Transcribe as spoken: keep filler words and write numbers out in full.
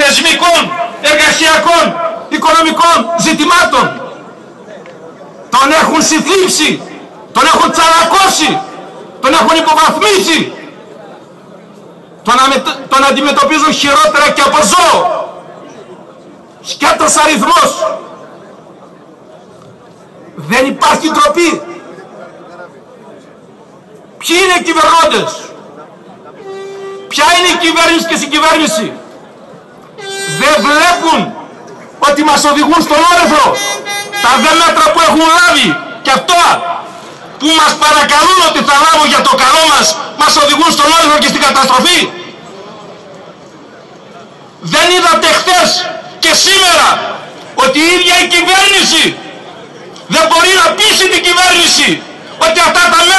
θεσμικών, εργασιακών, οικονομικών ζητημάτων. Τον έχουν συθλίψει, τον έχουν τσαλακώσει, τον έχουν υποβαθμίσει, τον, αμε... τον αντιμετωπίζουν χειρότερα και από ζώο. Σκέτος αριθμός. Δεν υπάρχει ντροπή. Ποιοι είναι οι κυβερνώντες? Ποια είναι η κυβέρνηση και η συγκυβέρνηση? Δεν βλέπουν ότι μας οδηγούν στον όρεφρο τα δε μέτρα που έχουν λάβει, και αυτά που μας παρακαλούν ότι θα λάβουν για το καλό μας, μας οδηγούν στον όρεφρο και στην καταστροφή? Δεν είδατε χθες και σήμερα ότι η ίδια η κυβέρνηση δεν μπορεί να πείσει την κυβέρνηση ότι αυτά τα μέτρα